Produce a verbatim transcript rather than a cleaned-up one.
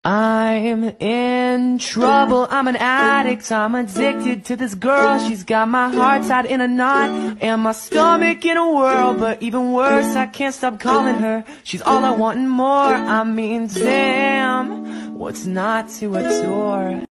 I'm in trouble, I'm an addict, I'm addicted to this girl. She's got my heart tied in a knot and my stomach in a whirl. But even worse, I can't stop calling her. She's all I want and more. I mean, damn, what's not to adore?